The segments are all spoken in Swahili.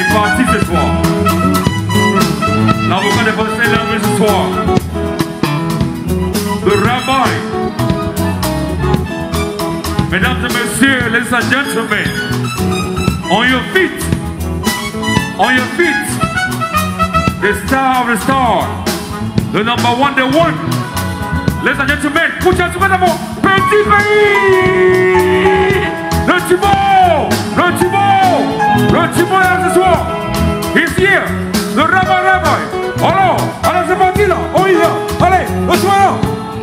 est parti ce soir. L'avocat de Boston est arrivé ce soir. Le rabbi. Mesdames et messieurs, ladies and gentlemen, on your feet, the star of the star, the number one, the one. Ladies and gentlemen, put your hands together for Petit Pays. Le Thibaut là ce soir. He's here, le rabbi. Alors, c'est parti là, on y va. Allez, le soir là.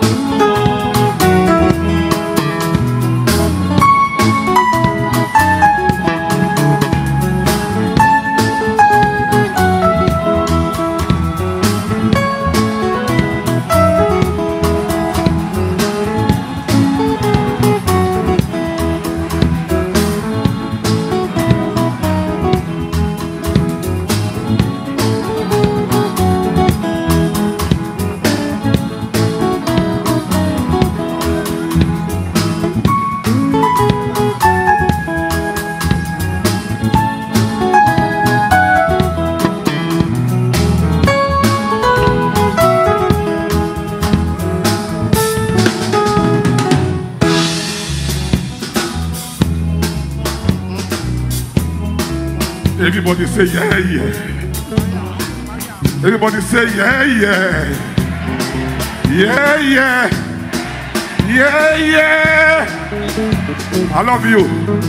Everybody say yeah, yeah. Everybody say yeah, yeah. Yeah, yeah. Yeah, yeah. I love you.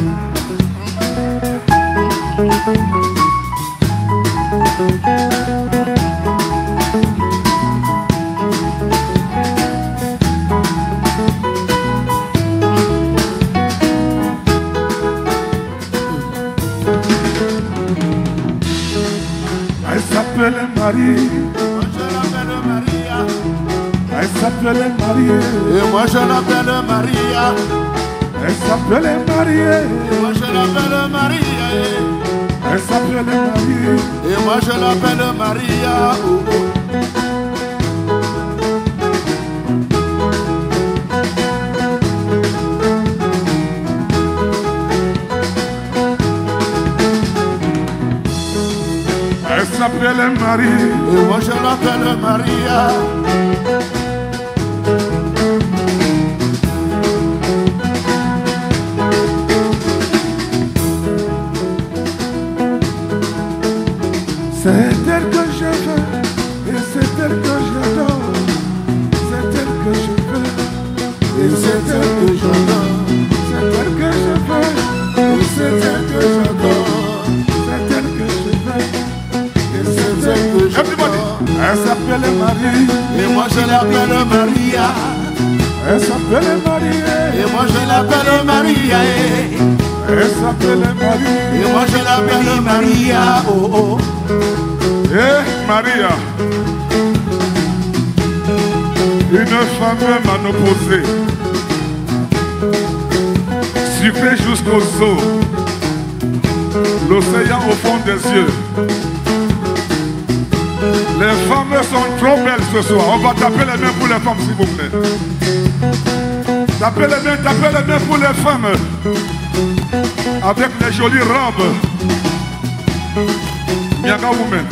Elle s'appelle Marie. Moi je l'appelle Maria. Elle s'appelle Marie. Et moi je l'appelle Maria. Elle s'appelle Marie. Et moi je l'appelle Maria. Elle s'appelle Marie. Et moi je l'appelle Maria. Oh, oh. Elle s'appelle Marie. Et moi je l'appelle Maria. C'est elle que je veux et c'est elle que j'adore. C'est elle que je veux Et c'est elle que j'adore. c'est elle que je veux Et c'est elle que j'adore. c'est elle que je veux. Et c'est elle que Everybody. j'adore. Elle s'appelle Marie. Et moi je l'appelle Maria. Elle s'appelle Marie. Et moi je l'appelle Maria. Elle s'appelle Marie. Et moi je l'appelle Maria. Oh oh. Eh Maria. Une femme m'a opposé. Sucré jusqu'aux os. L'océan au fond des yeux. Les femmes sont trop belles ce soir. On va taper les mains pour les femmes, s'il vous plaît. Tapez les mains pour les femmes. Avec les jolies robes. Miaga women.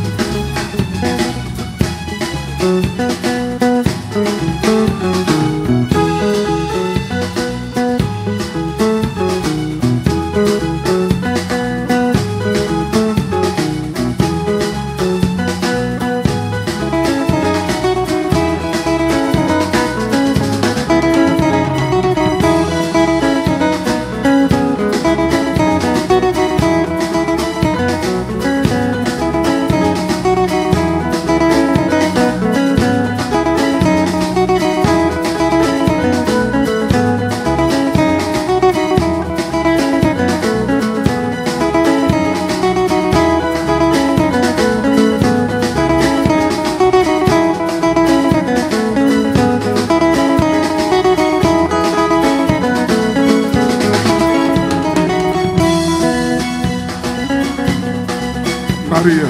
Maria.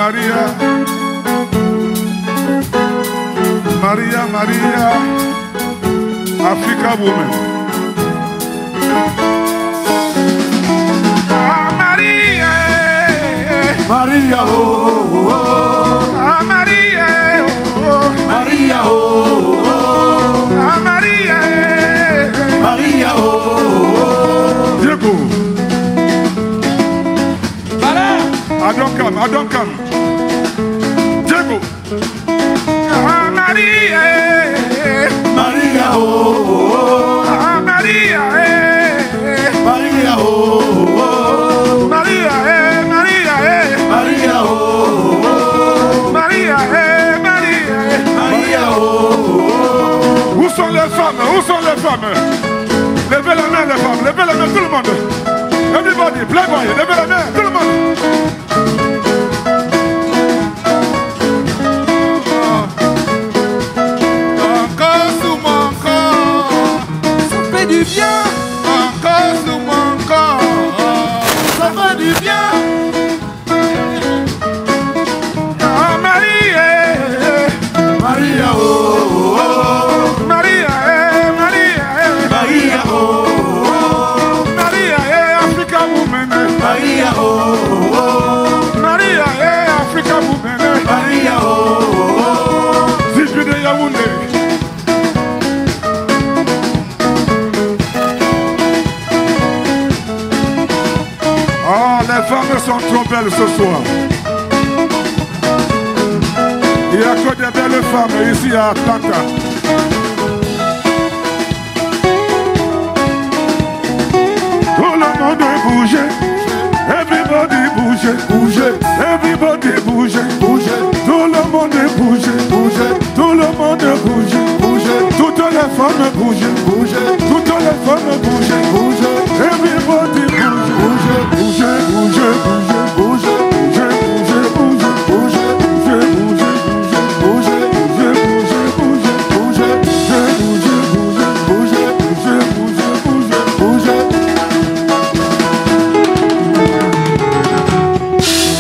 Maria. Maria, Maria. Africa woman. Ah, Maria. Maria, oh, oh, oh. Ah, Maria. Oh, Maria, oh, oh, oh. ah, Maria. Maria, oh, oh, oh. Diego. Voilà. I don't come. Diego. Ah, Maria. Maria, oh, oh, oh. Ah, Maria. Maria, oh, oh, oh. Maria, Maria, Maria, oh, oh, oh. Maria, Maria. Maria, oh, oh, oh. Où sont les femmes? Où sont les femmes? Levez la main, les femmes. Levez la main, tout le monde. Everybody, playboy, levez la main, tout le monde. Encore sous mon corps, ça fait du bien. Encore sous mon corps, ça fait du bien. Ah, Maria, Maria, oh, oh, oh. Maria, Maria, Maria, oh, oh, oh. Maria, Africa woman. Maria, oh, oh, oh. Maria, Africa woman. Maria, oh, oh, oh. Zipi de Yaoundé. Ah, les femmes sont trop belles ce soir. Il n'y a que des belles femmes ici à Atlanta. Tout le monde bouge. Everybody bouge. Bouge, Everybody bouge. bouge, Tout le monde bouge. bouge, Tout le monde bouge. bouge, Toutes les femmes bougent. bouge, Toutes les femmes bougent. bouge, Everybody bouge. bouge, Bouge, bouge, bouge. bouge, Bouge, bouge, bouge. bouge, Bouge, bouge, bouge. bouge, Bouge, bouge, bouge. bouge, Bouge, bouge, bouge. bouge, Bouge, bouge, bouge. bouge.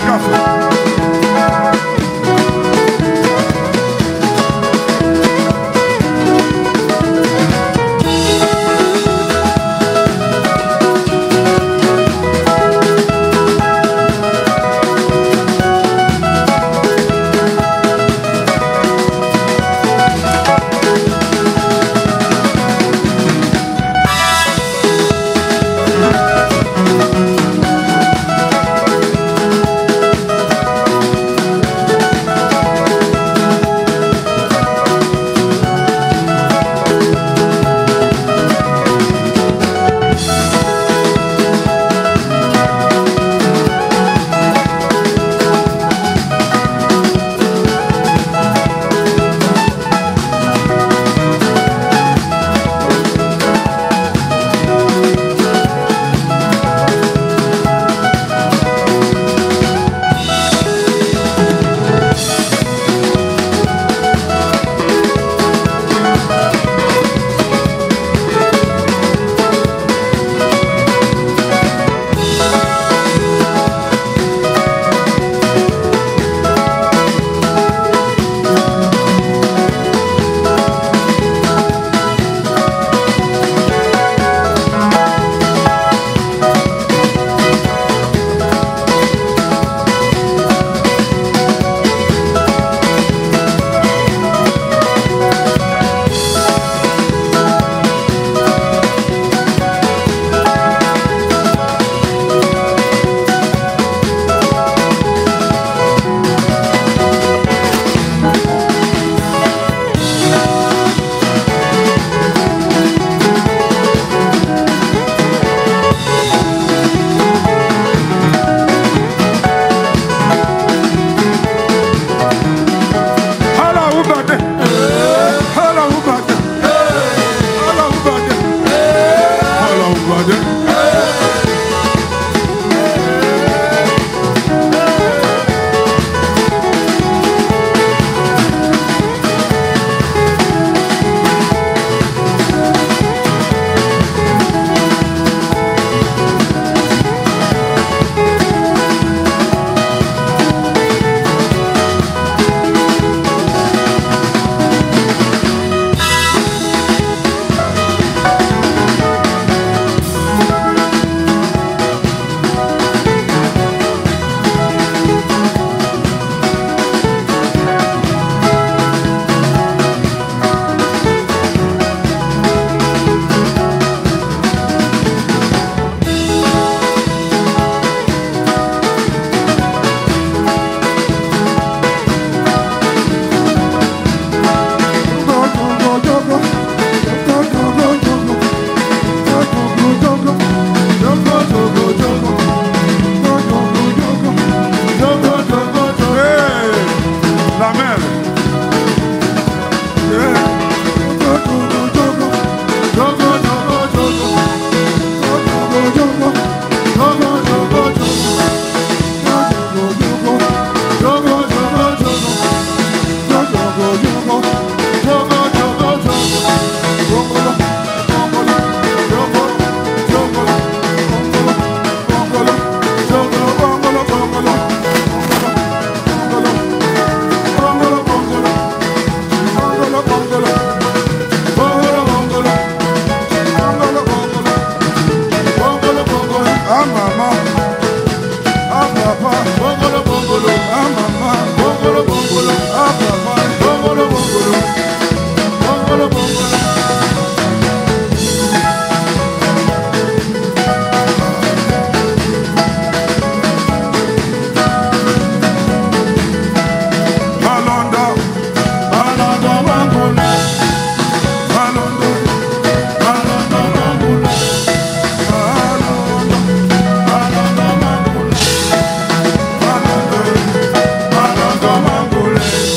Mangule.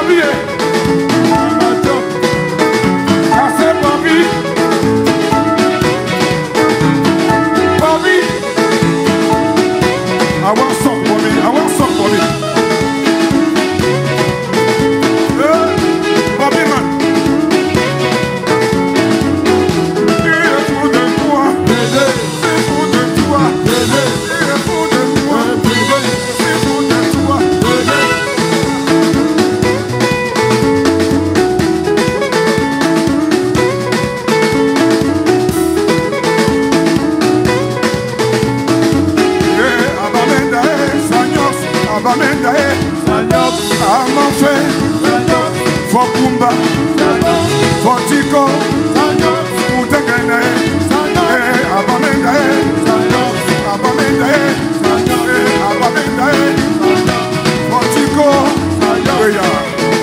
Bobby. Ça c'est Bobby. Bobby. I want some Bobby. I want some Bobby. Bobby man. Abamenda Sanyop, Amafe, Sanyop, Fokumba, Sanyop, Fotiko, Sanyop, Mutegene, Sanyop, Abamenda Sanyop, Abamenda Sanyop, Abamenda Sanyop, Fotiko, Sanyop.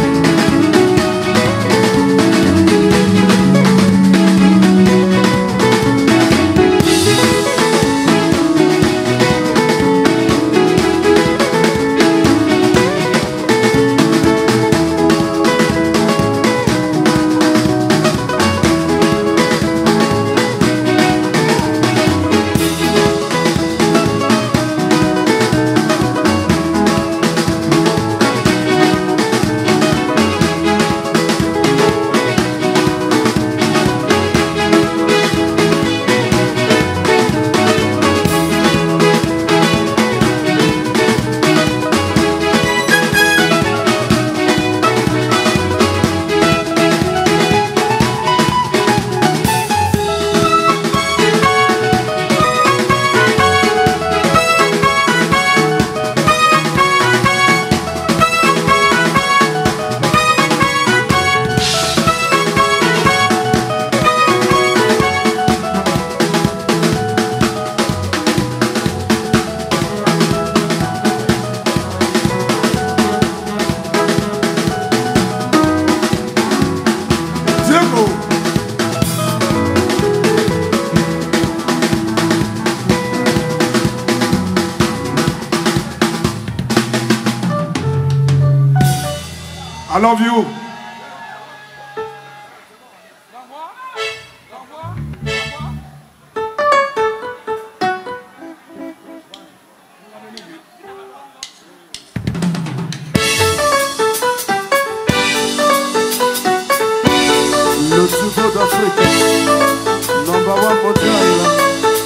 I love you. Le Souveau d'Afrique, number one mondial.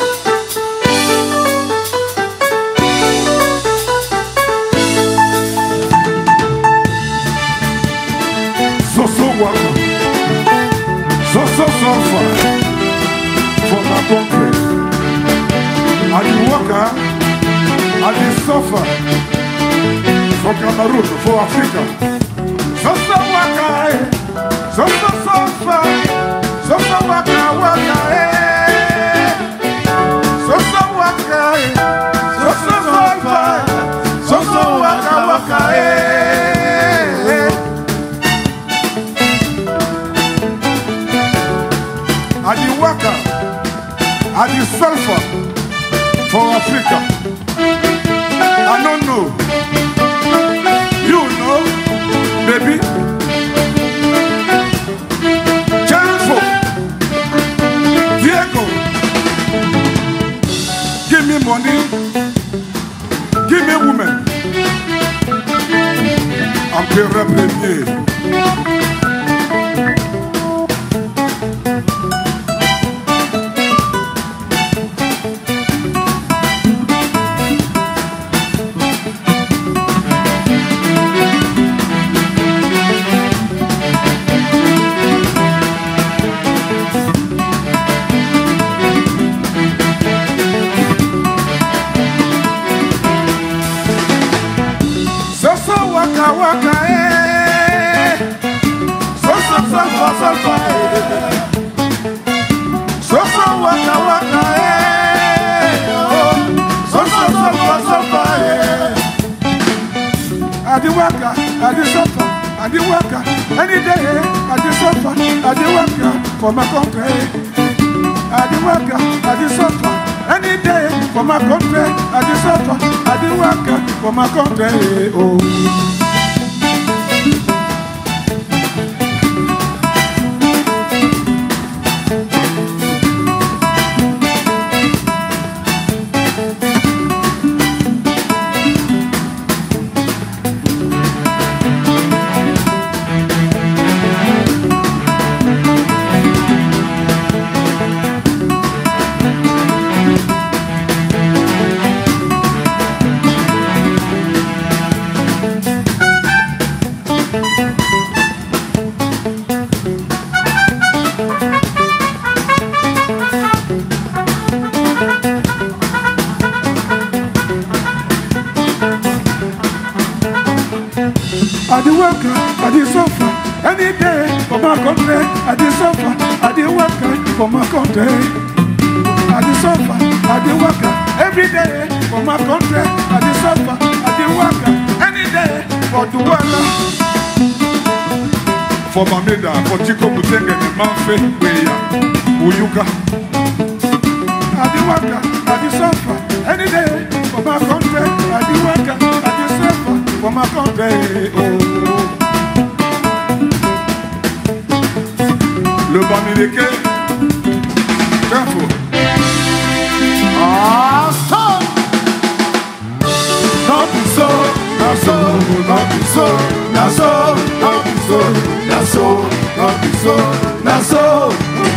For my country, I did worker, I did suffer for Cameroon, for Africa. So worker, so suffer, so worker, so worker, so suffer, so worker. I did worker, I did sulfur for Africa. I don't know. You know, baby. Careful. Diego. Give me money. Give me woman. Empereur premier. I did work, I did suffer, I did work any day. I did suffer, I did work for my country. I did work, I did suffer any day for my country. I did suffer, I did work for my country. Oh, I did suffer. Any day for my country, I did suffer. I did work for my country. I did suffer. I did work every day for my country. I did suffer. I did work any day for the world. For Mameda, for Chico Mutenge, the Manfe, Uyuka. I did work. I did suffer. Any day for my country. I did work. I did suffer for my country. Oh. Le Bamileke, careful. Ah, stop! Not be so, not so, not be so, not so, not be so, not so, not be so, not so.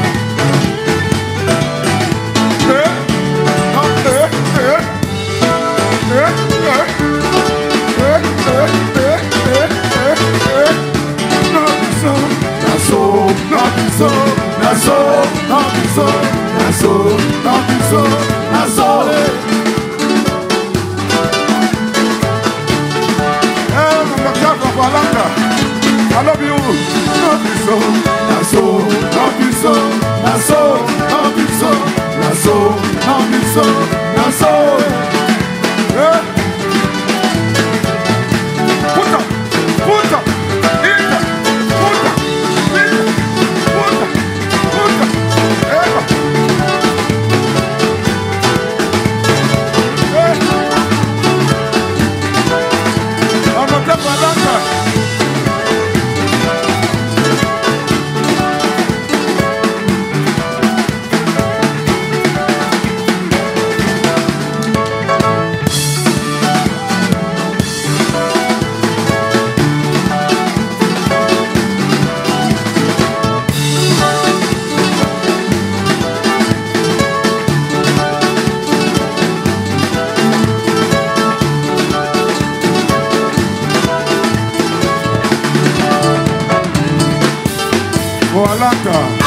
I love you. Not be so, not so, not be so, not so, not be so, not so, not be so, not so. Put up, put up, in up, put up, in up, put up, put up, ever. I'm not a balance. Alanta.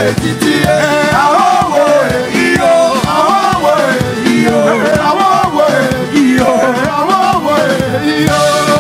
ètìtì àwọ̀wọ̀ iyo àwọ̀wọ̀ iyo àwọ̀wọ̀ iyo àwọ̀wọ̀ iyo.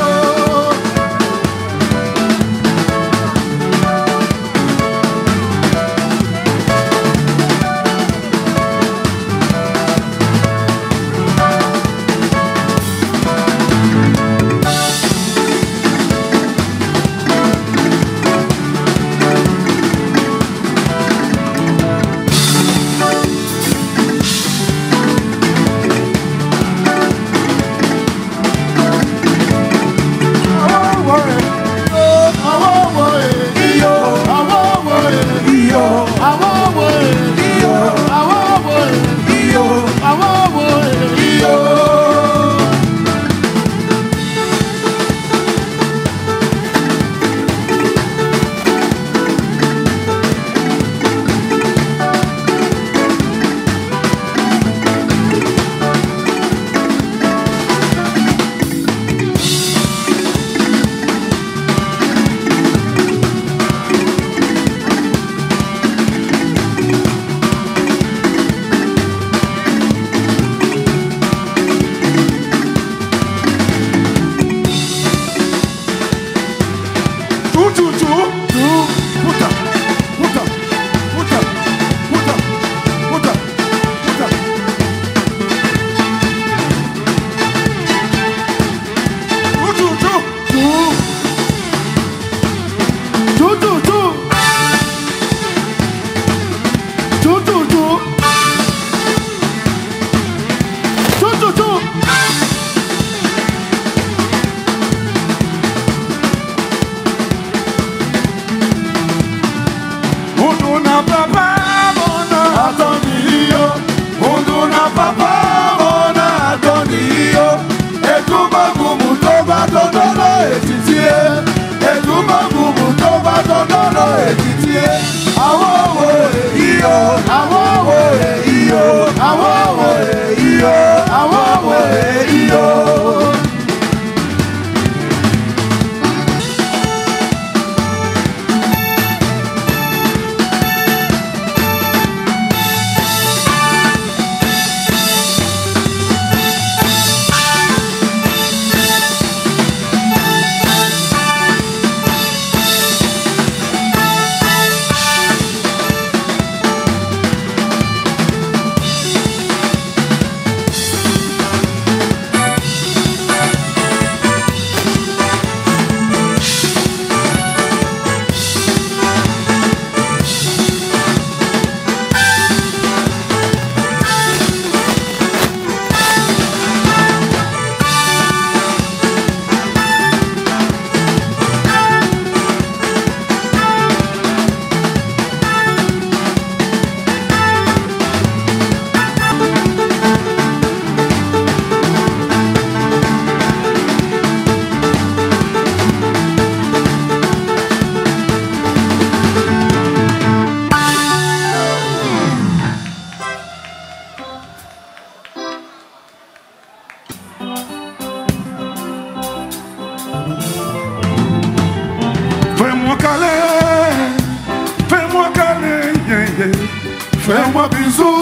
Fais-moi bisou,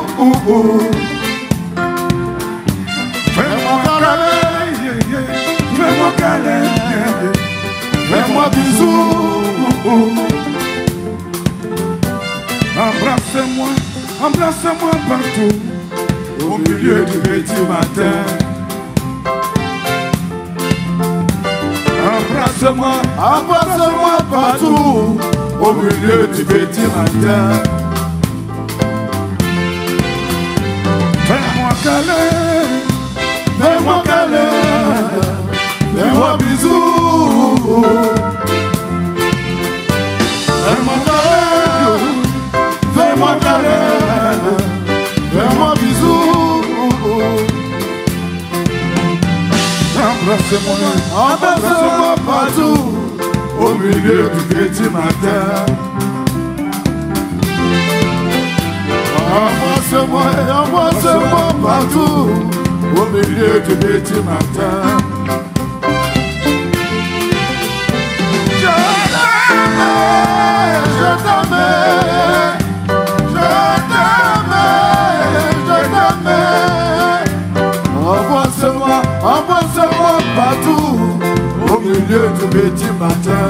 fais-moi câlin, fais-moi câlin, fais-moi bisou. Embrassez-moi, embrassez-moi partout, au milieu du petit matin. Embrassez-moi, embrassez-moi partout, au milieu du petit matin. Fais-moi câlin, fais-moi câlin, fais-moi bisou. Fais-moi câlin, fais-moi câlin, fais-moi bisou. Embrassez-moi, embrassez-moi partout, au milieu du petit matin. Embrassez-moi, embrassez-moi partout, au milieu du petit matin. Je t'aimais, du petit matin.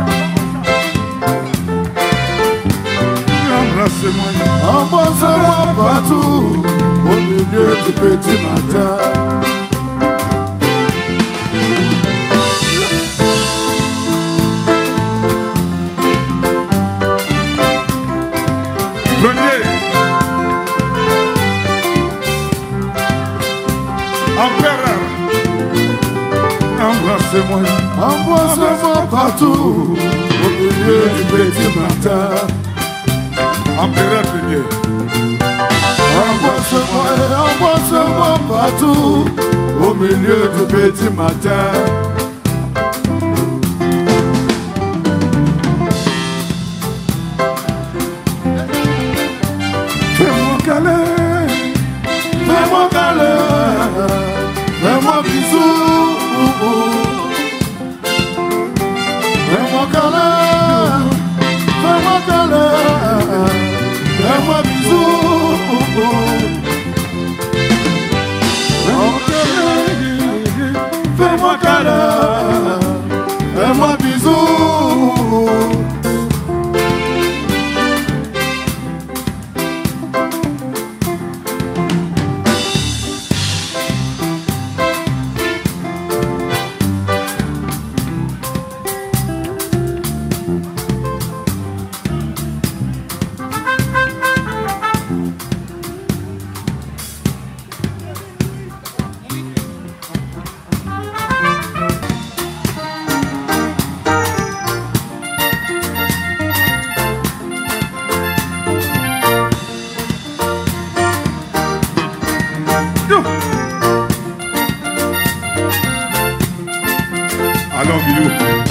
Embrassez-moi. Embrasse-moi partout au milieu du petit matin. Venez. Empereur. Embrassez-moi. Embrasse-moi partout au milieu du petit matin. Empereur, venez. Embrasse-moi partout au milieu du petit matin. Fais-moi câlin. Fais-moi câlin. Fais-moi bisou. Fais-moi câlin. Fais-moi câlin. Fais-moi bisou. Fais-moi câlin. Fais-moi bisou. I love you.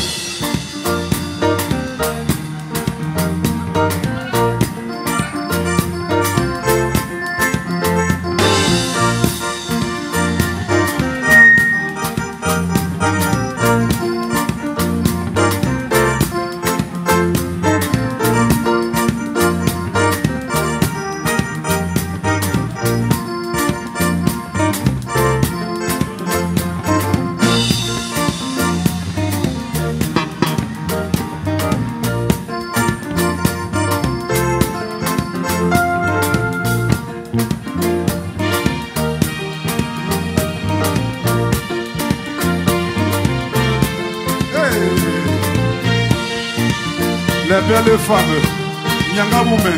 Les belles femmes, Nyanga women.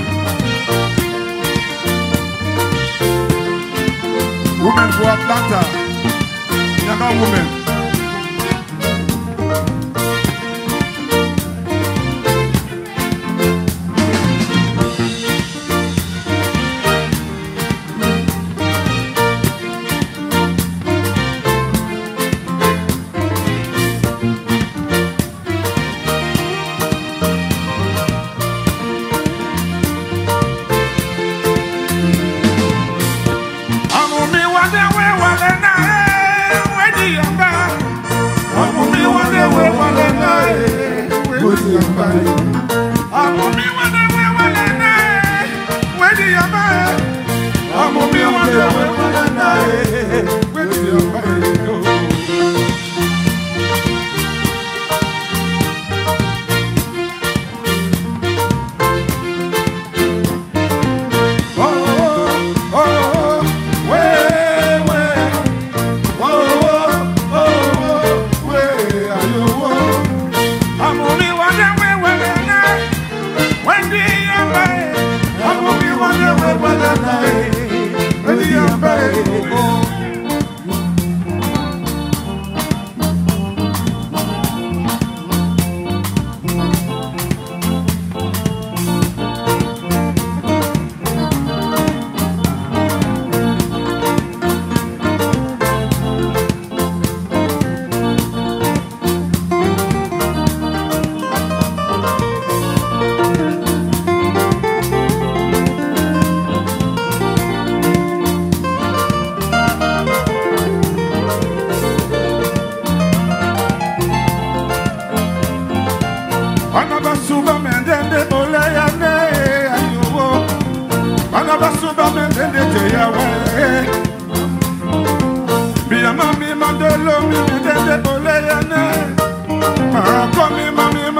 Women for Atlanta, Nyanga women.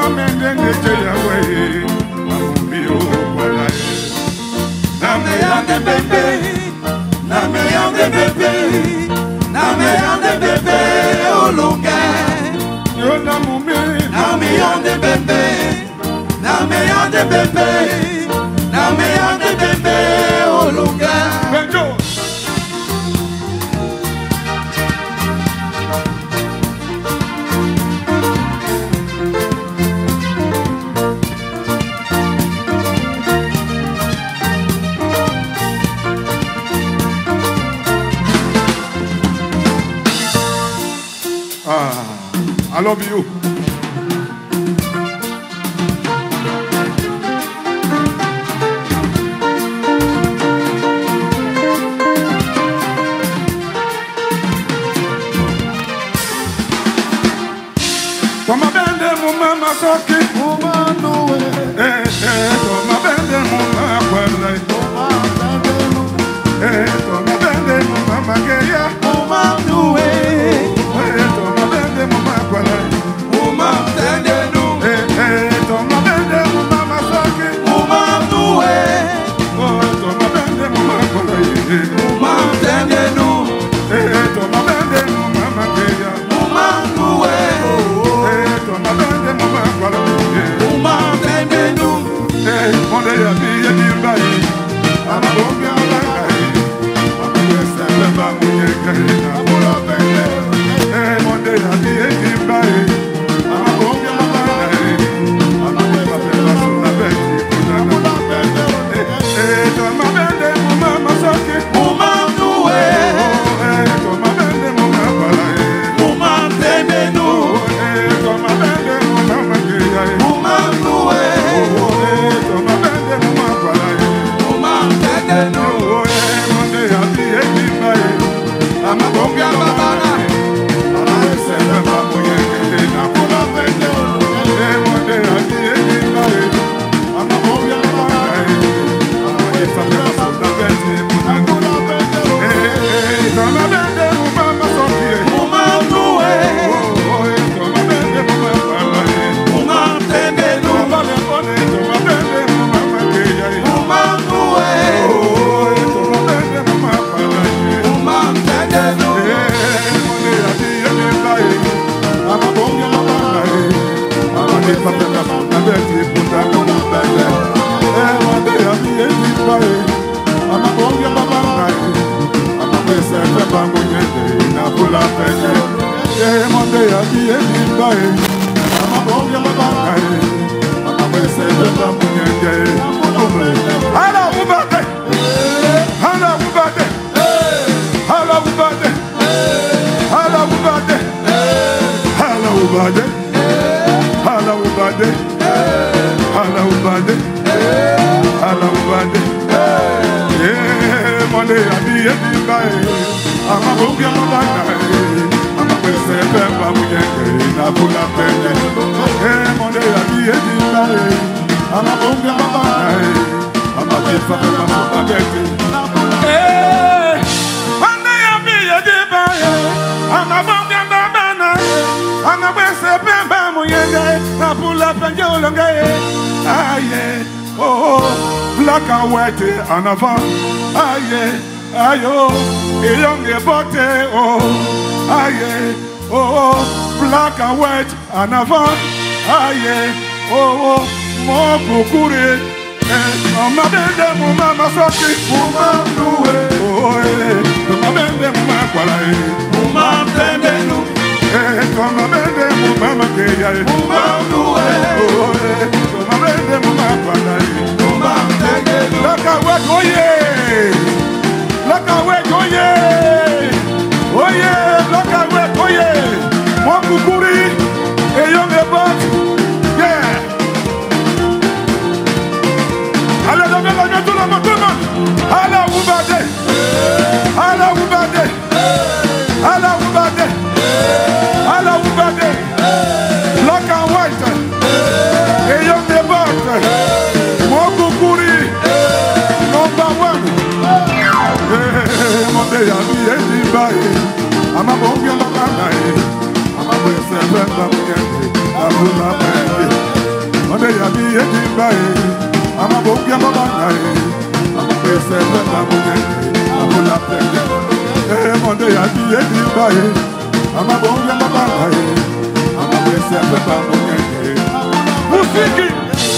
mende ngeje yawe ambi o kwala na me yande bebe na me yande bebe na me yande bebe olunga yo na mumi na me yande bebe na me yande bebe na me yande bebe olunga Benjo I love you. Toma bende mama soki mama noe toma bende mama kwele toma bende mama geya mama noe toma bende mama kwele mama tende nu toma bende mama soki mama noe toma bende mama kwele mama tende nu toma bende mama geya mama noe Monday ya bi ya bi bai ama bonga bai ama wesa ba mu ye kai na bola bende Monday ya bi ya bi bai ama bonga bai ama wesa ba su na bende na bola bende to ma bende mu mama soke mu ma nuwe to ma bende mu mama bai mu ma bende nu to ma bende mu mama ke ya mu ma nuwe Black and white and avant, aye, ayo, a young bote, oh, aye, oh, black and white and avant, aye, oh, more kukure, mama bende mama soki, mama nuwe, oh, mama bende mama kwala, mama bende nu, mama bende mama keya, mama nuwe, oh, mama bende mama kwala. Look at what, oh yeah! Look at what, oh yeah! Oh yeah! Look at what, oh yeah! More kukuri, a young about, yeah! Hala ubade! Hala ubade! Hala ubade! Hala ubade! Black and white, a young about. Monday, I'll be anybody. I'm a bogey, I'm a bogey, I'm a bogey, I'm a bogey, I'm a bogey. Monday ya bi edimba ama bongia baba na ama pese baba munye amula pende Monday ya bi edimba ama bongia baba na ama pese baba munye Musiki.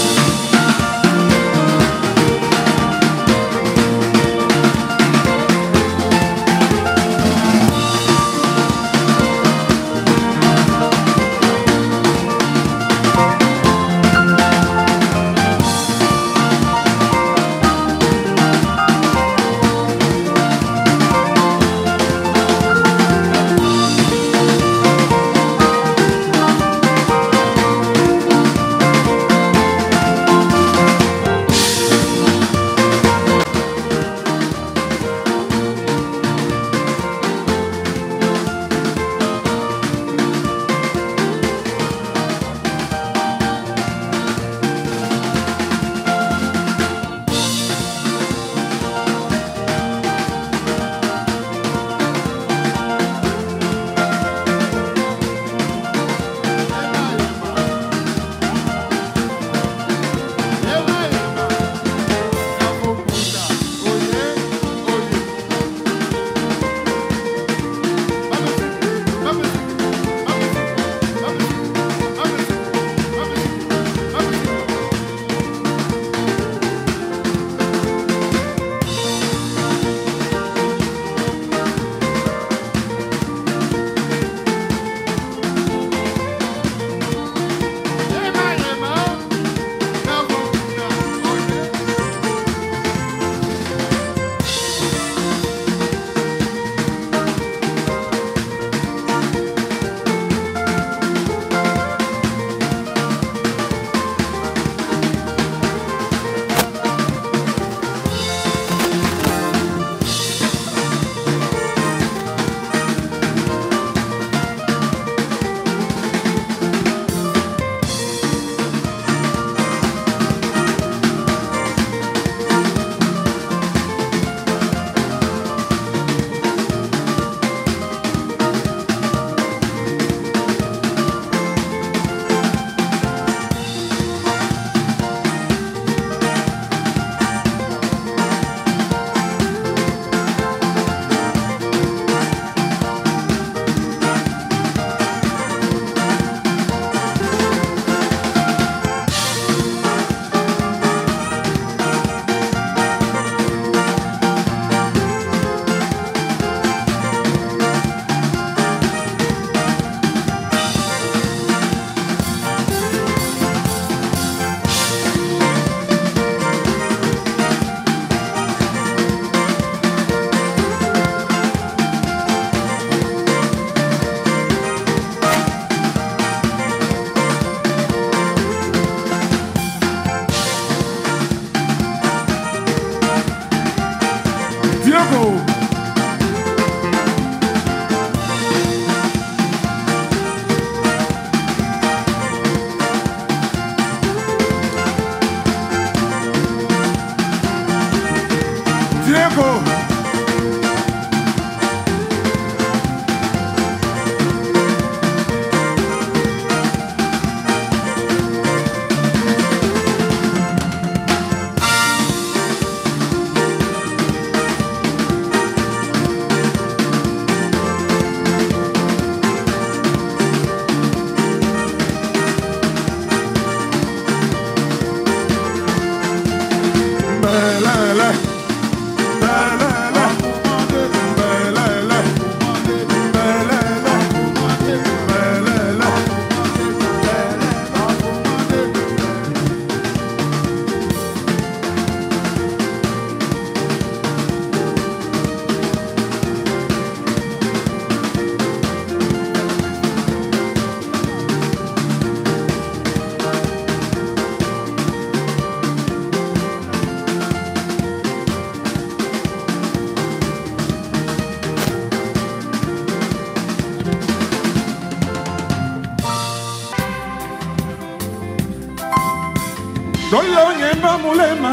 Dolo nyemba mulema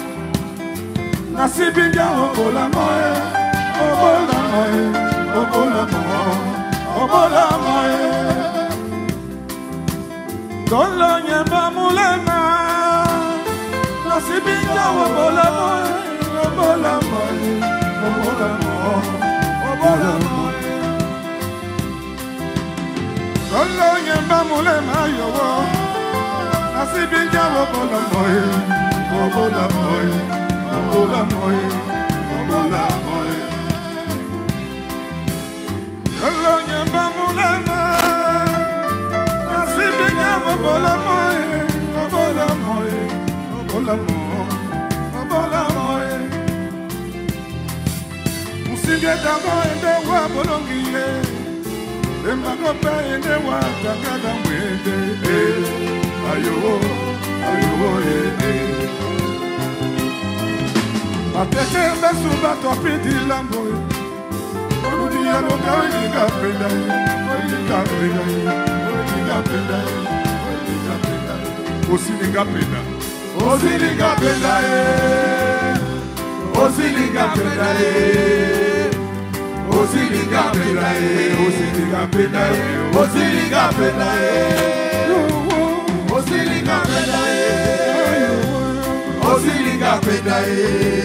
Nasibinja obola moe Obola moe Obola moe Obola moe Dolo nyemba mulema Nasibinja obola moe, obola moe, obola moe, obola moe. Solo nyemba mule mayowo. Nasibinja obola moe, obola moe, obola moe, obola moe. Solo nyemba mule mayowo. Nasibinja obola moe, obola moe. Obola moe, musinge tango ende wa bolongiye, embago pe ende wa tangada mwende, ayo, atete besuba topidi lambo, oludi aloka oyiga penda, osilinga penda. Osilinga pedae, osilinga pedae, osilinga pedae, osilinga pedae, osilinga pedae, osilinga pedae, osilinga pedae,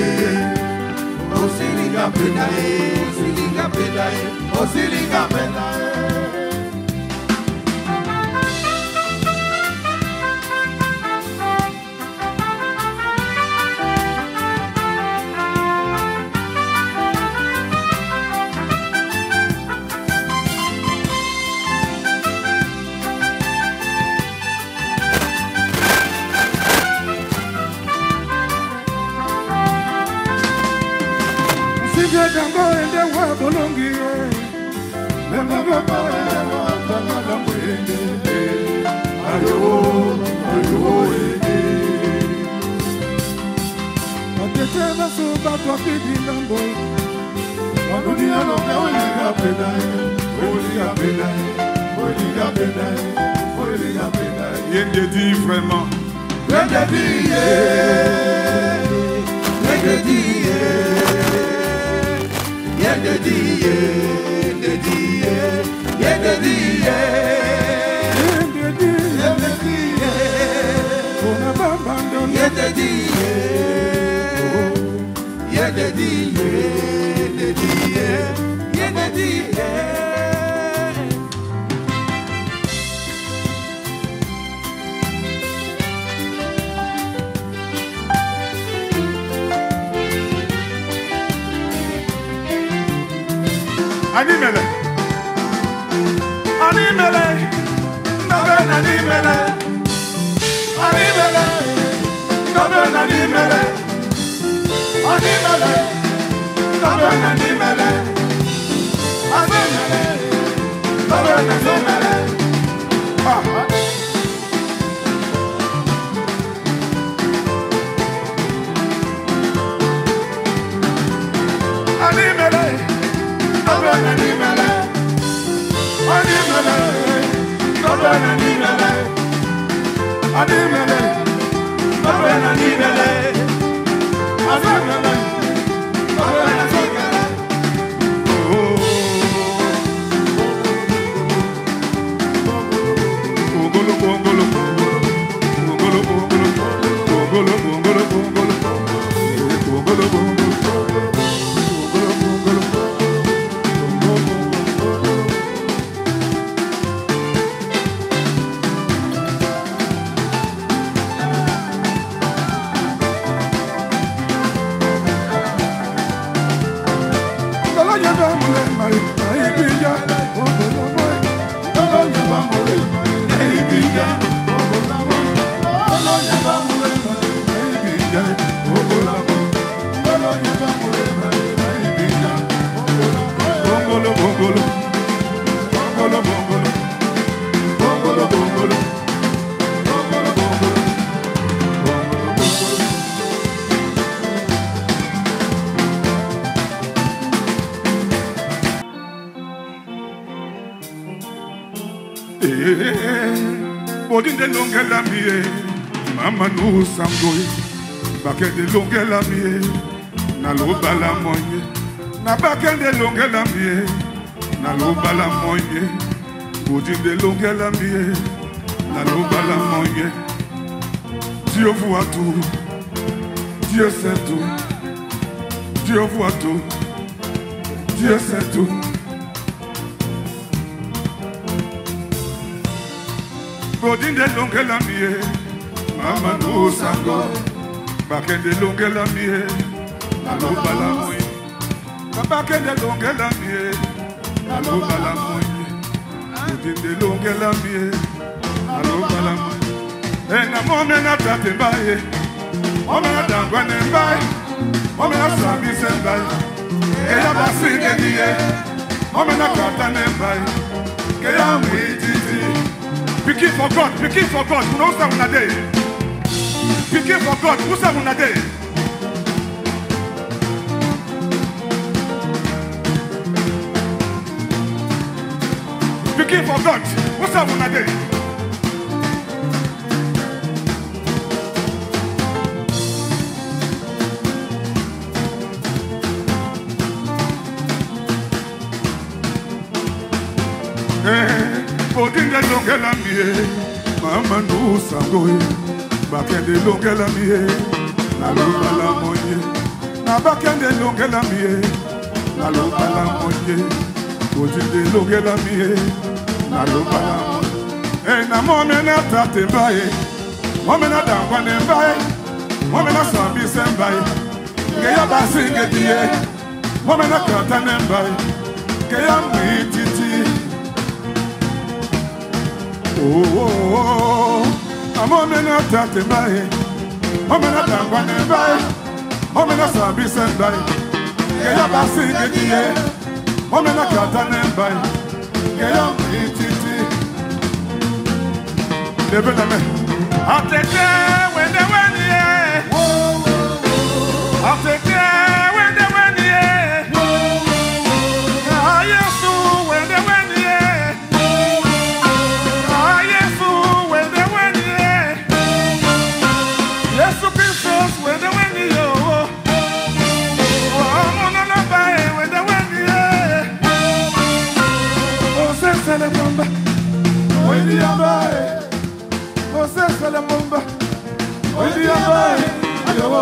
osilinga pedae, osilinga pedae, osilinga pedae. Tango ende wa bolongi, lembago pa ende wa tangada mwende, ayo. Atete basuba topidi lambo, oludi aloka oyiga pedae, oyiga pedae, oyiga pedae, oyiga pedae. Yende di vraiment, yende di yende di Yende diye, yende diye, yende diye, yende diye, yende diye, ona babandon yende diye, yende diye, yende diye, yende diye. Animele, animele, naben animele, animele, naben animele, animele, naben animele, animele, naben animele. Animele. Animele, animele, animele, animele, animele, animele, Bodin de longela mie, mama no samgoy, baken de longela mie, na lo bala moye, na baken de longela mie, na lo bala moye, bodin de longela mie, na lo bala moye. Dieu voit tout, Dieu sait tout. Dieu voit tout. Dieu sait tout. Bodin de longue la mienne, maman nous sango. Baken de longue la mienne, la loba la moye. Baken de longue la mienne, la loba la moye. Bodin de longue la mienne, la loba la moye. Et na momen na tate mbaye, momen na dangwane mbaye, momen na sabi se mbaye. Et ya basi de diye, momen na katane mbaye, ke ya mwititi. Picking for God, who knows that one a day? Picking for God, who's that one a day? Picking for God, what's that one a day? Bodin de longue la mienne, maman nous sangoye. Baken de longue la mienne, la loba la moye. Na baken de longue la mienne, la loba la moye. Bodin de longue la mienne, la loba la moye. Eh na momen na tate mbaye, momen na dangwane mbaye, momen na sabi se mbaye. Ke ya basi nge diye, momen na katane mbaye, ke ya mwititi. Oh, I'm on a tate mbaye, momen na dangwane mbaye, momen na sabi se mbaye. Ke ya basi nge diye, momen na katane mbaye, ke ya mwititi. Leve la main. I'll take care when they win, yeah. I'll take care when they win, yeah. Ah, yes, when they win, yeah. Ah, yes, when they win, yeah. Yes, Jesus, when they win, yeah. Oh, I'm on a buy when they win, yeah. Oh, c'est le bomba. When they buy. Você se le bomba, hoy día vai, ayo.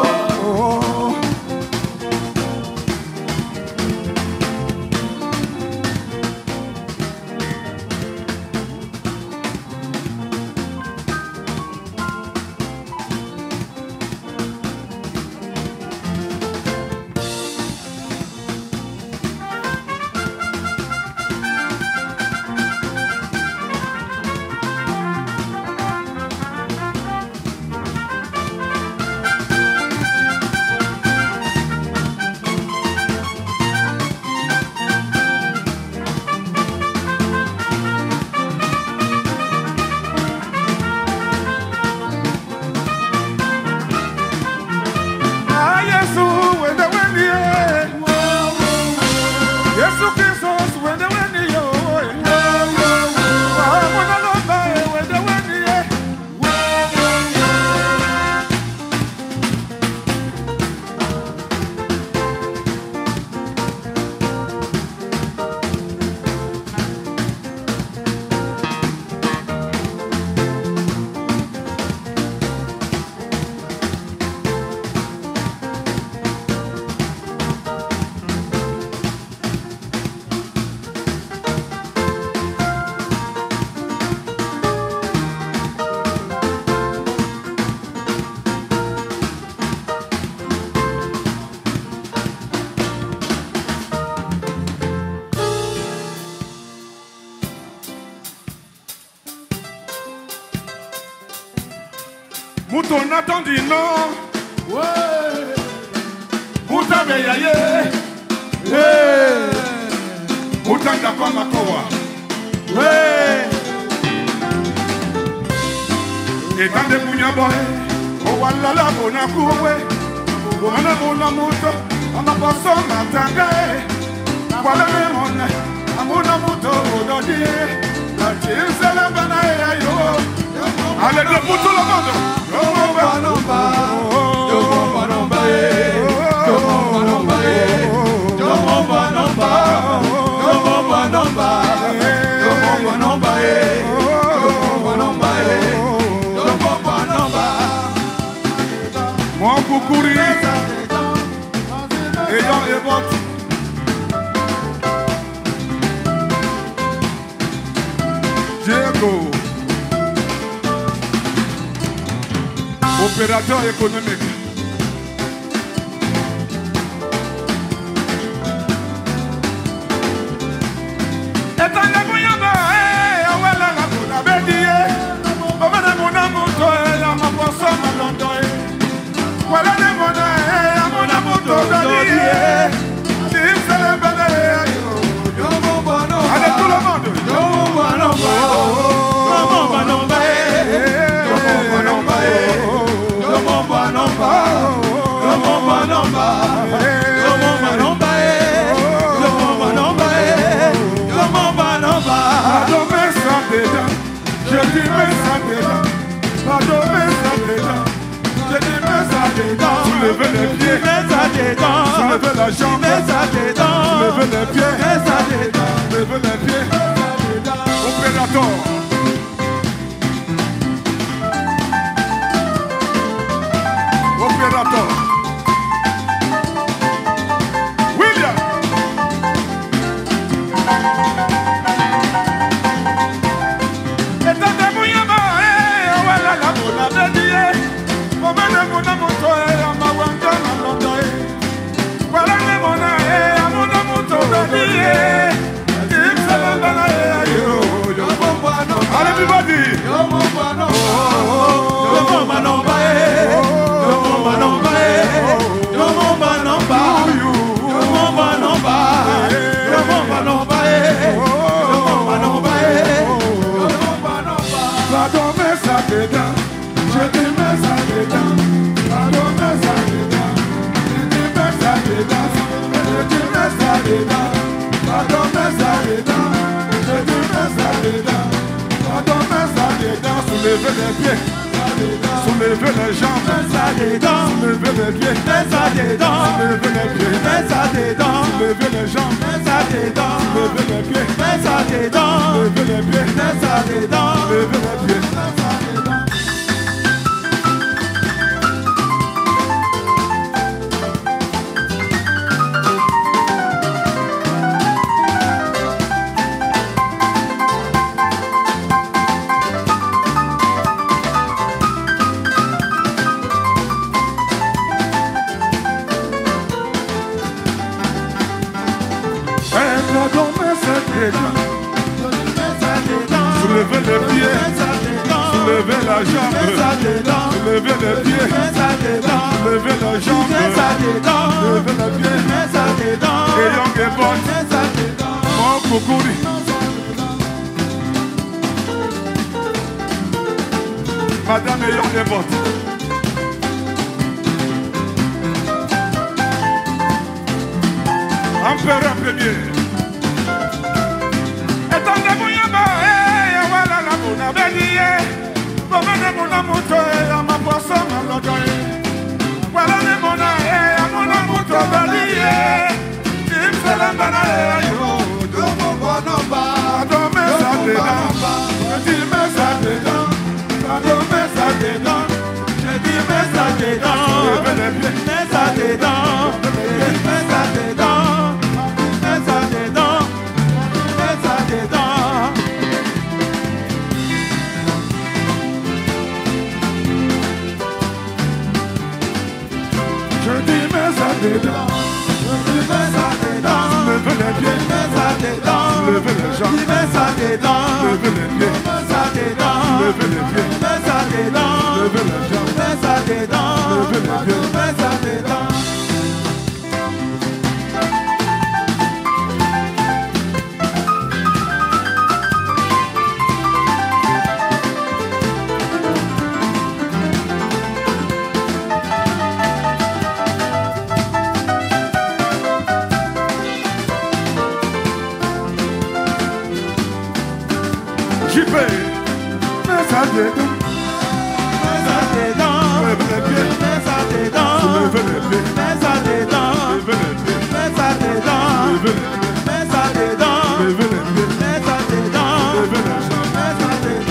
Mouton attendu non. Ouais. Mouton beyaye. Ouais. Mouton d'akwa makowa. Ouais. Et quand des bougnons boy, oh voilà la bonne coué. On a mon mouton, on a pas son matanga. Voilà le monde, à mon mouton, on a dit. La tire c'est la banaïa yo. Allez, le mouton le monde. Kukuri, ayant évoqué. Diego, opérateur économique. Allez tout le monde. Je dis mais ça déjà, pardon mais ça déjà, je dis mais ça déjà. Soulevez les pieds, mais ça déjà. Soulevez la jambe, mais ça déjà. Soulevez les pieds, mais ça déjà. Soulevez les pieds, opérateur. Opérateur. William. Everybody! Soulevez les pieds, soulevez les jambes, soulevez les pieds, soulevez les pieds, soulevez les jambes, soulevez les pieds, soulevez les pieds, soulevez les pieds. Soulevez les pieds, soulevez la jambe, soulevez les pieds, soulevez la jambe, soulevez les pieds, ayant des bottes, mon Kukuri. Madame ayant des bottes. Empereur premier.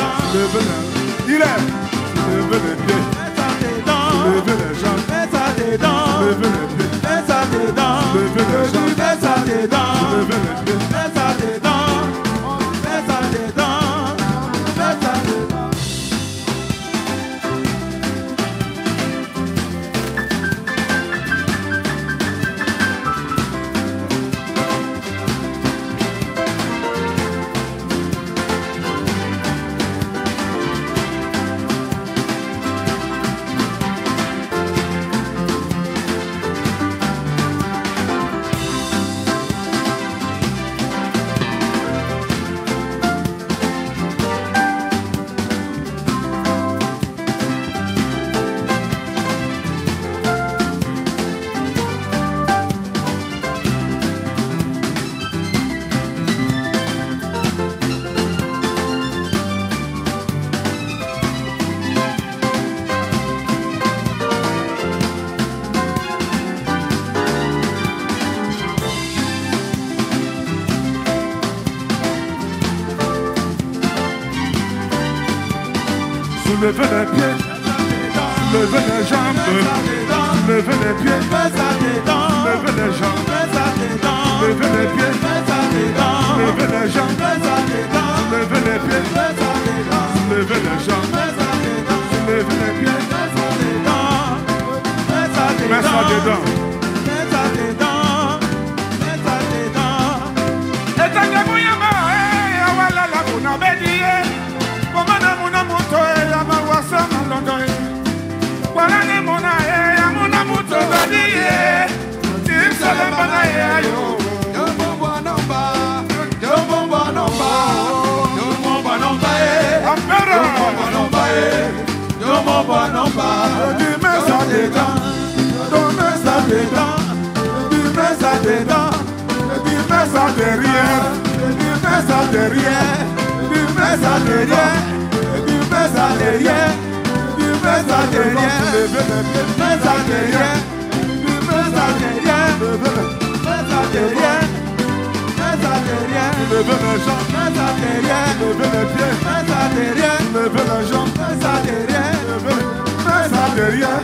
Il est, levez les pieds, levez les jambes, les jambes. Mets ça dedans. Soulevez les pieds. Mets ça dedans. Mets ça dedans. Mets ça dedans. Soulevez les pieds, soulevez les jambes, soulevez les pieds, soulevez les jambes, soulevez les pieds, soulevez les jambes, soulevez les pieds, soulevez les jambes, soulevez les pieds, mets ça dedans. Levez les jambes, levez les pieds, levez les jambes, mets ça derrière, mets ça derrière,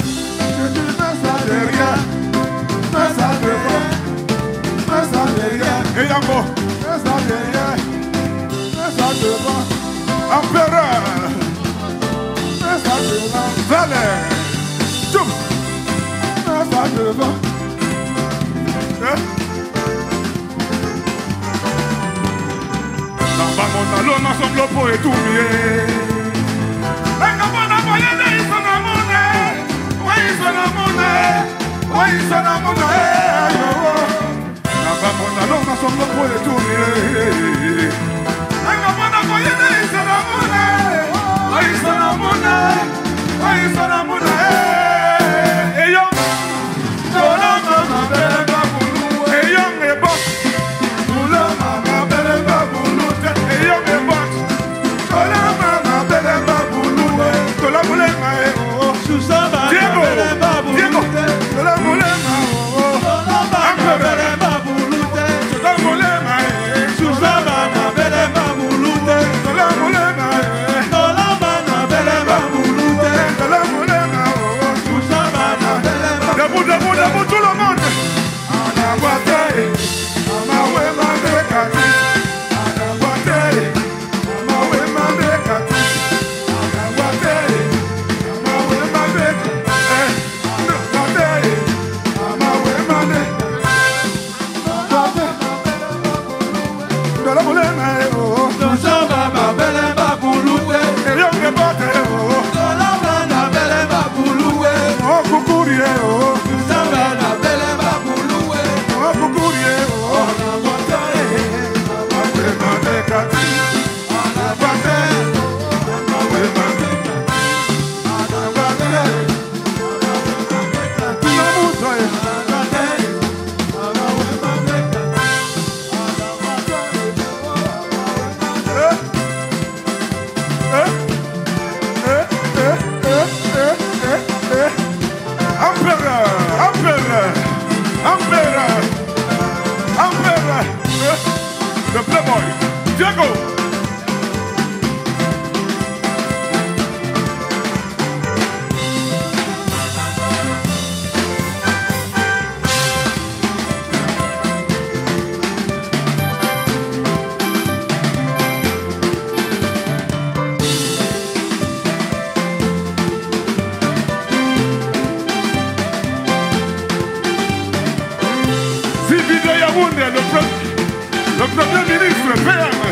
mets ça devant, mets ça derrière, et encore, mets ça derrière, mets ça devant, empereur, mets ça devant, valet, tchoum, mets ça devant, L'homme ensemble pour étourner. Diego, Cameroun, le premier ministre PM,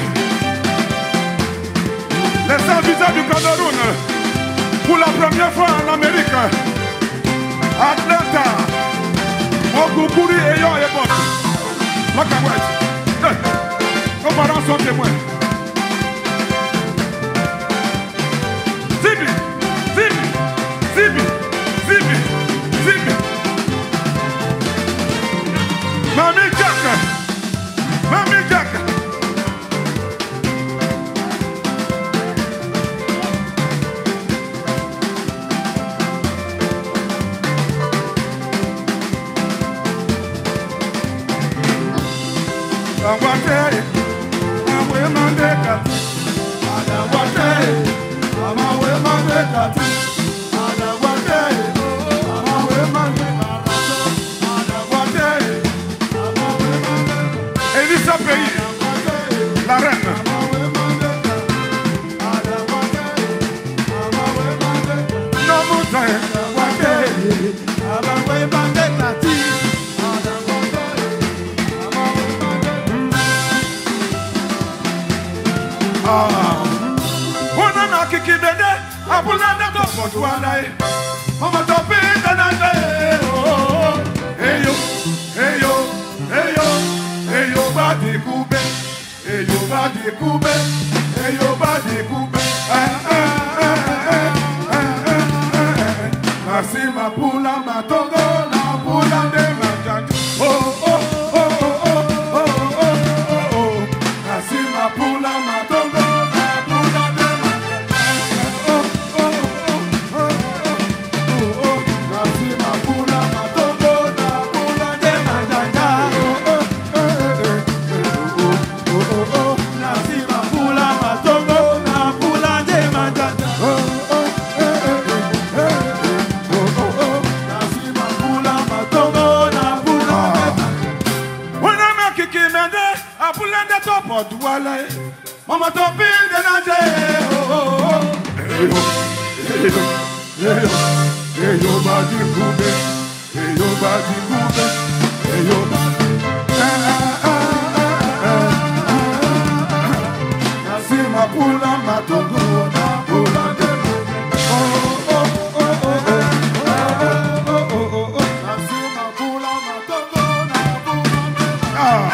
les sans-visa du Cameroun, pour la première fois en Amérique, Atlanta, Mokukuri et Yon et Bot. Nos parents sont témoins. Zibi, Zibi, Zibi, Zibi, Zibi. Mami Jack, Mami Jack. Awate, awe mandeka, awate, amawe mandeka, awate, amawe mandeka, awate, amawe mandeka. Elisa Pays, la reine. No mutai, awate, amawe mandeka. Una na kiki dede, apuna na to potu anai. Mama to pe danande. Eyo, eyo, eyo, eyo badi kube, eyo badi kube, eyo badi kube. Nasima pula matongo na pula de manjani. Oh oh oh oh oh oh oh oh. Nasima pula matongo. Mama to build an Eyo badi kube, eyo badi kube, eyo Nasima pula matongo na pula de. Oh oh oh oh oh. Nasima pula matongo na pula de.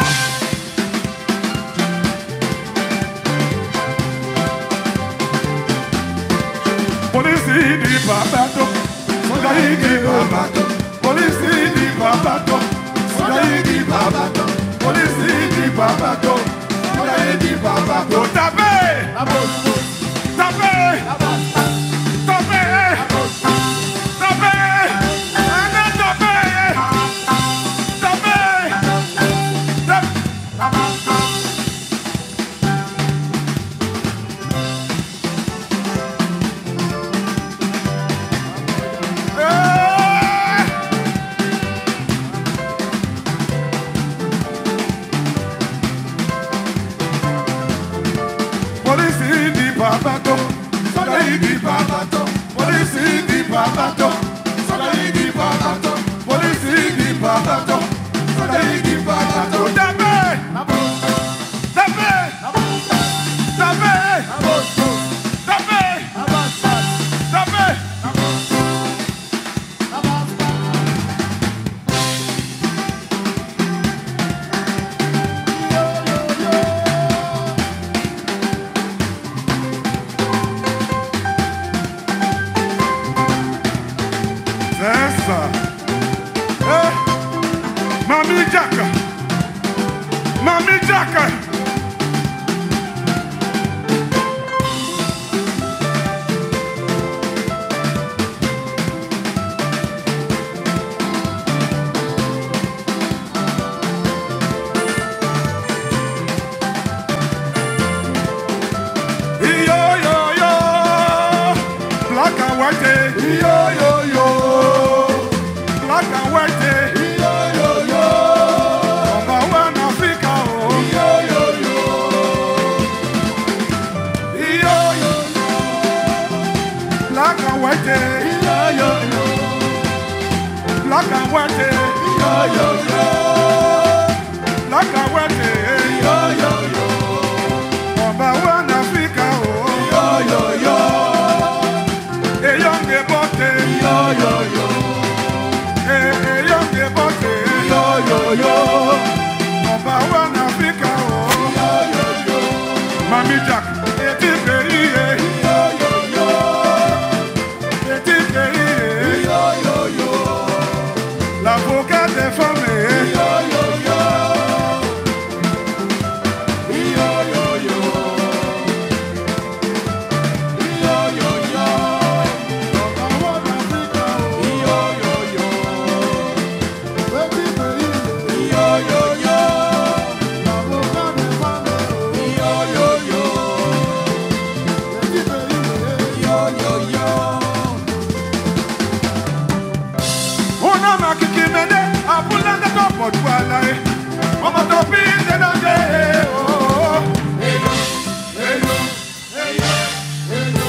Polisi di babato, soldai di babato. Polisi di babato, soldai di babato. Polisi di babato, soldai di babato. Tapé, tapé, tapé, tapé, babato, soldai di babato, polisi di babato, soldai di babato, polisi di babato, soldai di babato. Tapé, tapé, tapé, tapé, tapé. Mami Jack, Mami Jack. Yo yo yo, black and white. Yo yo yo, black and white. Black and white, yo yo yo. Mamie Jack. Petit pays, yo yo yo. Petit pays, yo yo yo. L'avocat des femmes, yo yo yo. Yo yo yo. Yo yo yo. Yo yo yo. Petit pays, yo yo yo. L'avocat des femmes, yo yo yo. Petit pays, yo yo yo. On a marqué qui mène à Boulanga top pour voilà. On m'a topé de la guerre. Oh, hello, hello, hello, hello.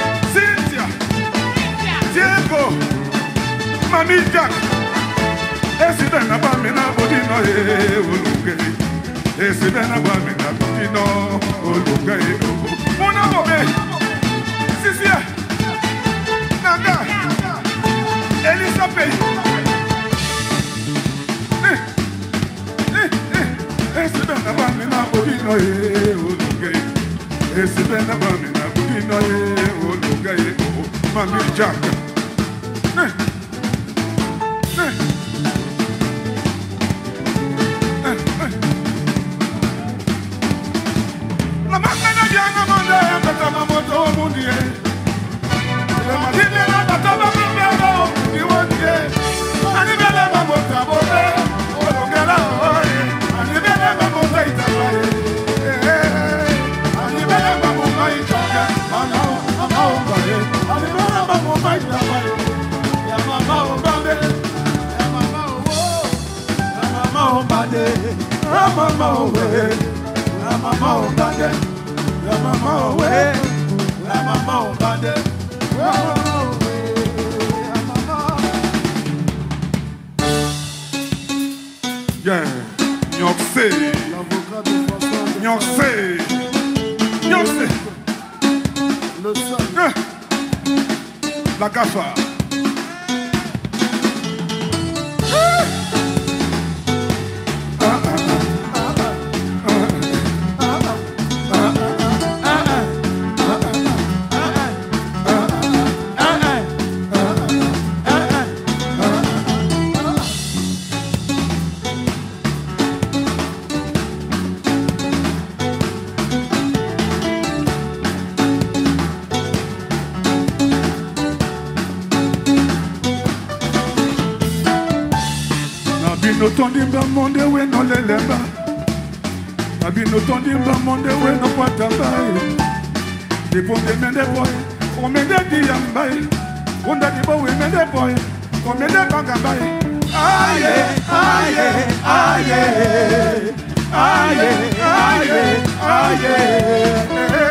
Mamie Jack, Esi bena ba mi na bodino oluge. Esi bena ba mi na bodino oluge. Mona bobe. Sisia. Nanga. Elizabeth. Esi bena ba mi na bodino oluge. Esi bena ba mi na bodino oluge. Mami Jack. Yeah, Nyokse, Nyokse, Nyokse, la gafa. No tondimba monde we no lelemba. Nabi no tondimba monde we no patamba. De ponde mende boy, o mende diamba. Onda di boy mende boy, o mende bagamba. Aye, aye, aye. Aye, aye, aye.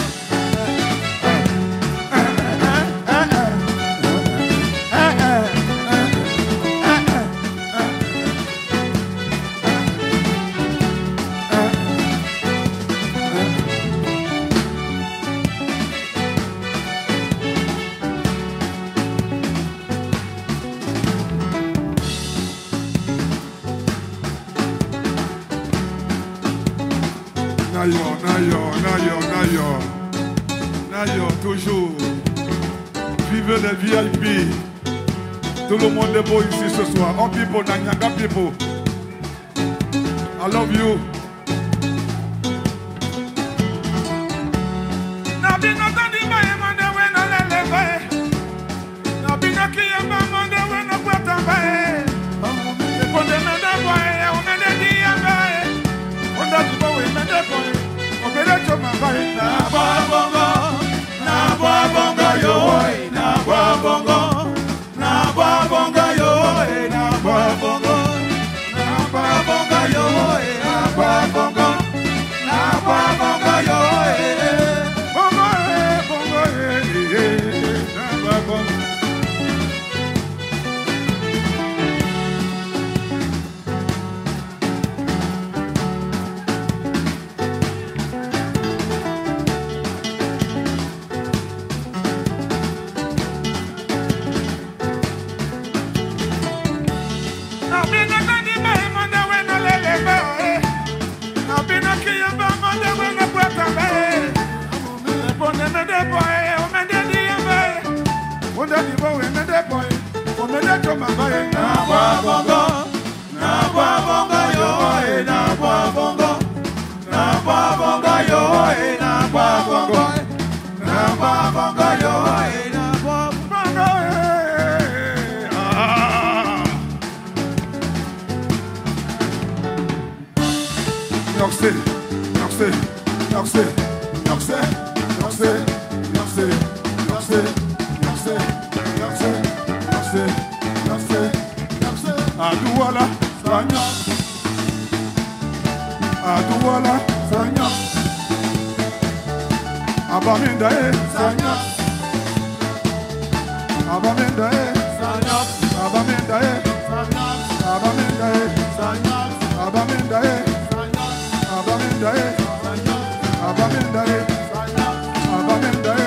Nayo, toujours. Vive les VIP. Tout le monde est beau ici ce soir. All people, Nanyanga people. I love you. Abamindae, Sanyos, Abamindae, Sanyos, Abamindae, Sanyos, Abamindae, Sanyos, Abamindae,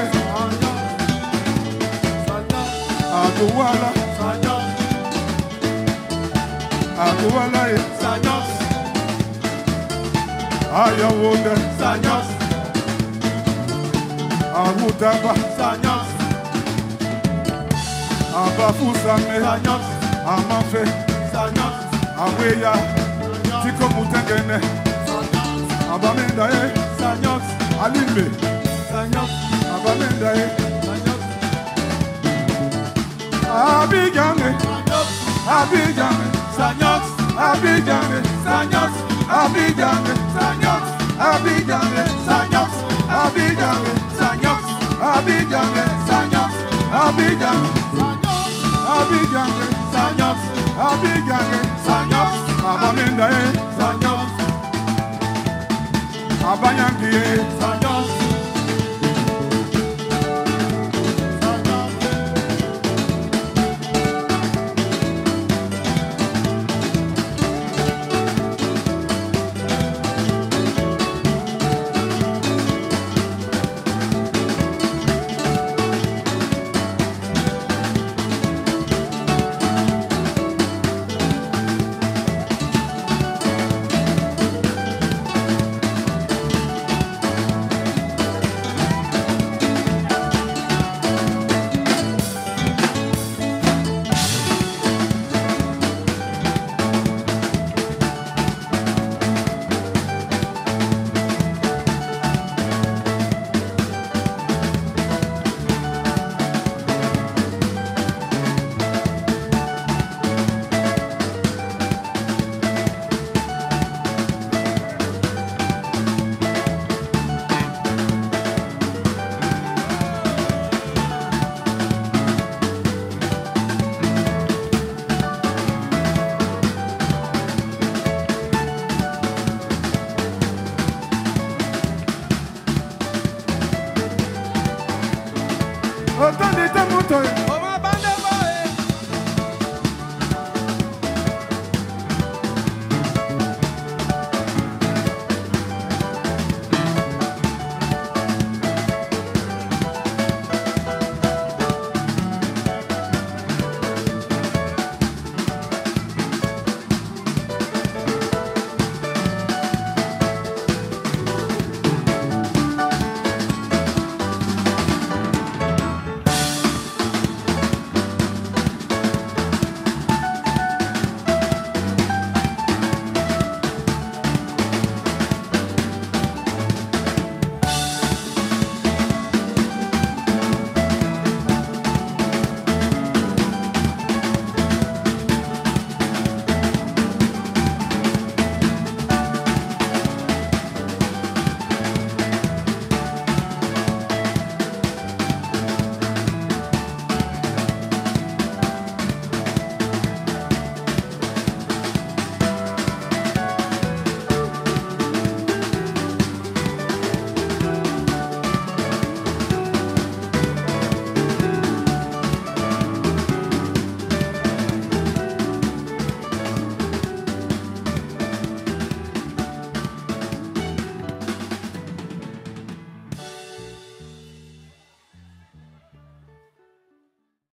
Sanyos, Aduwala, Sanyos, Aduwala, Sanyos, Ayawode, Sanyos, Awutaba, Sanyos, Abafusame, Sanyos, Amafe, Sanyos, Aweya, Tiko Mutengene, Abamindae, Sanyos, Alimbe, Sanyos, Abamindae, Sanyos, Abidjane, Abidjane, Sanyos, Abidjane, Sanyos, Abidjane, Sanyos, Abidjane, Sanyos, Abidjane, Sanyos, Abidjane, Sanyos, Abidjane, Abidjane, Sanyos, Abidjane, Sanyos, Abamindae, Sanyos, Abayangie, Sanyos,